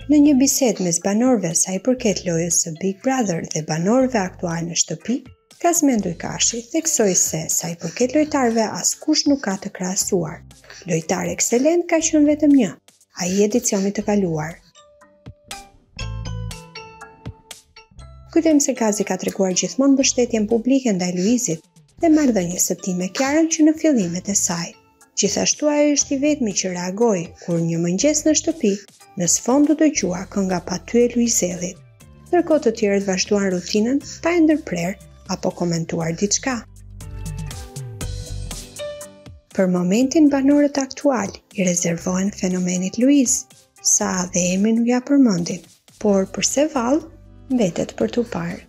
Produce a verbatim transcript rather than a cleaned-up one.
Në një bisedë mes banorëve sa i përket lojës së Big Brother dhe banorëve aktual në shtëpi, Gazmendoj Kashi theksoi se sa i përket lojtarëve askush nuk ka të krahasuar. Lojtar ekselent ka qenë vetëm një, ai i edicionit të kaluar. Kujtojmë se Gazi ka treguar gjithmonë mbështetjen publike ndaj Luizit dhe marrëdhënie së tij me Kiarën që në fillimet e saj. Gjithashtu ai është i vetmi që reagoi kur një mëngjes në shtëpi, në sfond u dëgjua kënga pa ty e Luiz Ejllit. Ndërkohë të tjerët vazhduan rutinën pa e ndërprer apo komentuar diçka. Për momentin banorët aktual i rezervohen fenomenit Luiz, sa dhe emrin nuk ja përmendin, por përse vallë mbetet për tu parë.